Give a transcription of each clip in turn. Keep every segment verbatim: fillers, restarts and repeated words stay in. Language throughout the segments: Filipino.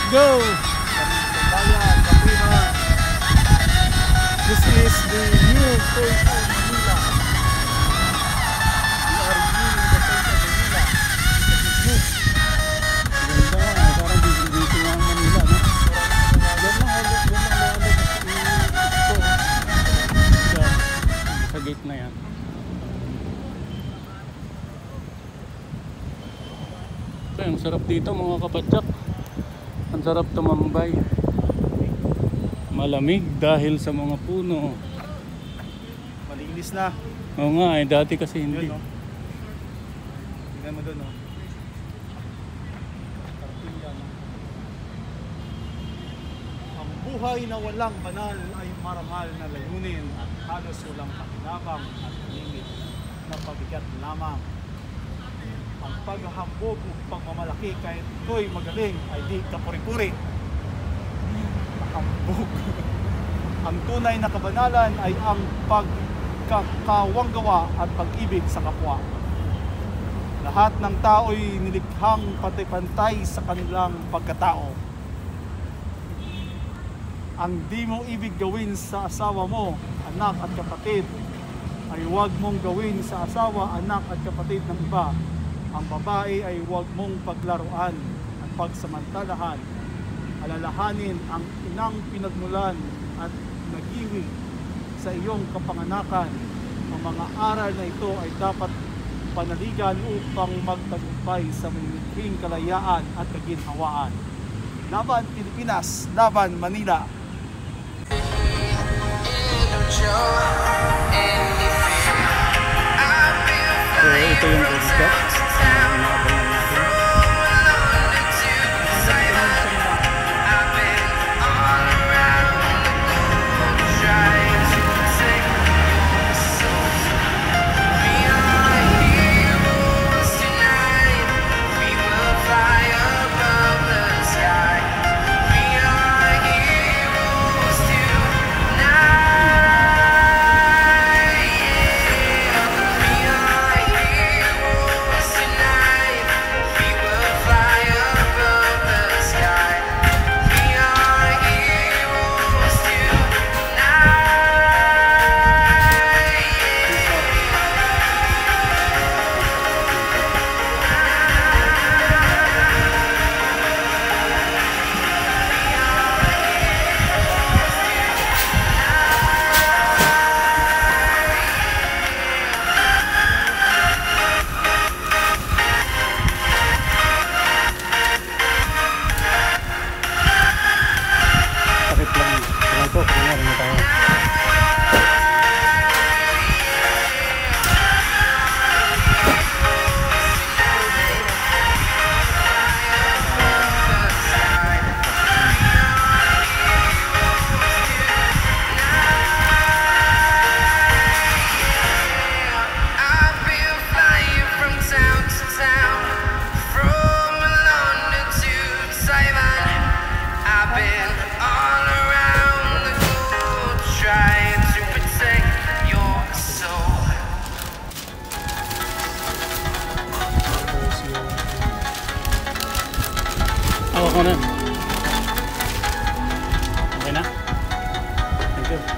go! Bayan, Kapihan. This is the new face of Manila. We are new in the face of Manila. Ganda nga, eh, parang dito nga ang Manila, no? Yan lang, yan lang lalabas ito. Sa, sa gate na yan. So, ang sarap dito mga kapatsak. Ang sarap tumambay. Malamig dahil sa mga puno. Malinis na. Oo nga eh, dati kasi hindi. Yun, no? Tingnan mo doon, no? Kartilya, no? Ang buhay na walang banal ay marangal na layunin at halos walang pakinabang at limit na pabigat lamang. Ang paghahambog o pagmamalaki kahit ito'y magaling ay di kapuri-puri. Hambog. Ang tunay na kabanalan ay ang pagkakawanggawa at pag-ibig sa kapwa. Lahat ng tao'y nilikhang pantay-pantay sa kanilang pagkatao. Ang di mo ibig gawin sa asawa mo, anak at kapatid, ay huwag mong gawin sa asawa, anak at kapatid ng iba. Ang babae ay huwag mong paglaruan at pagsamantalahan. Alalahanin ang inang pinagmulan at nagiwi sa iyong kapanganakan. Ang mga aral na ito ay dapat panaligan upang magtagumpay sa mayroong kalayaan at kaginhawaan. Laban Pilipinas, laban Manila. So ito yung pagkat. Hawak mo na. Okay na? Thank you.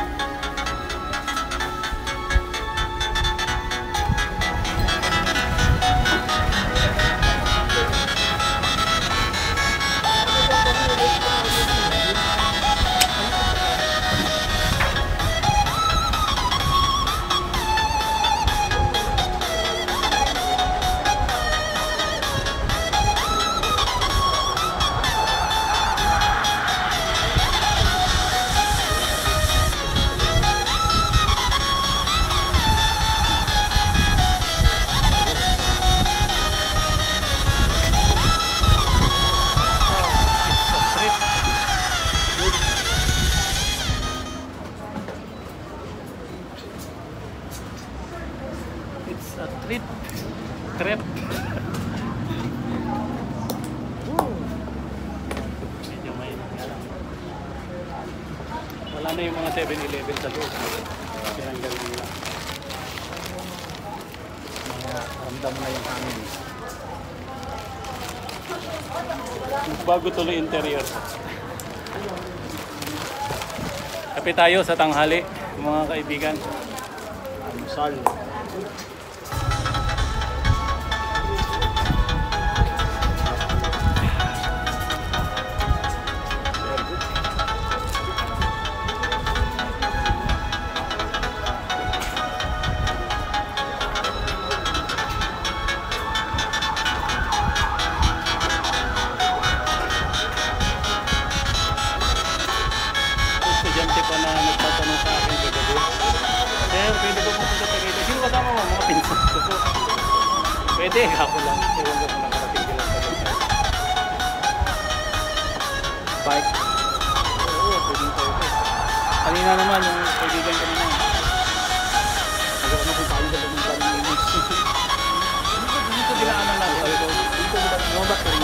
Trip. Trip. Medyo may wala na yung mga seven eleven sa loob. Tinanggal nila. Mga ramdam na yung hangin. Bago tuloy interior. Kape tayo sa tanghali, mga kaibigan. Almusal. Estudyante pa na nagtatanong sa akin kagabi. Sir, pwede ba pupunta sa rito? Sino kasama mo? Mga pinsan ko po. Pwede, ako lang. Ewan ko kung nakarating sila sa rito. Bike. Oo, pwede tayo. Kanina naman, yung kaibigan kanina. Nagawa na kung paano sa bagong paano yung image. Dito dinaanan natin. Dito dinaanan natin.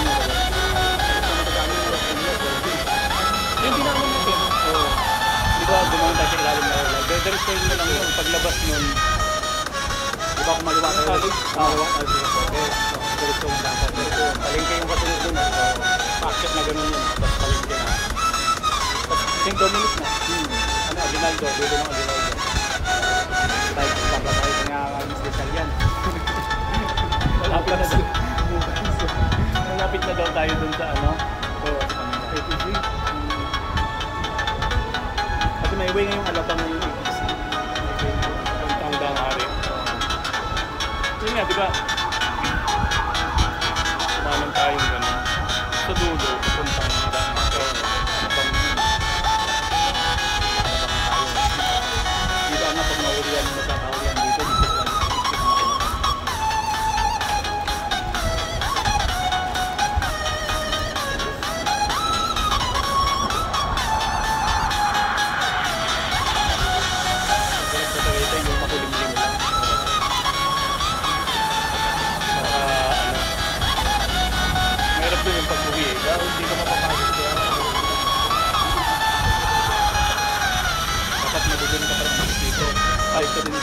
Yung dinaanan natin. Oo. Di ba, dumaan tayo sa ilalim na wala. Better stay mo lang yun. Paglabas nun, di ba kung maliwa tayo? Maliwa tayo sa hotel. Diretso mo dapat. Palengke yung kasunod dun. Packet na ganun yun. Tapos palengke na. Tapos yung Dominic na. Ano, Aguinaldo. Dito ng Aguinaldo. Tayo, pagka tayo nga special yan. Malapit na doon. Malapit na daw tayo dun sa ano. So, eighty-three. Kasi may way ngayong alabang na yung A P C. Ang tanggang hari. Yun nga, di ba? Kumanan tayong gano'n. Sa dulo, pupuntang hanggang sa alabang yun. Alabang tayo. Di ba nga pag naulian, magkakaulian dito, dito sila isip na ako. Sa Tagaytay, yung makulimlim lang. Saka, ano, mahirap din yung pag-uwi eh. Dahil hindi ka mapapagod kaya. Dapat madugun ka pa rin dito. Kahit ka din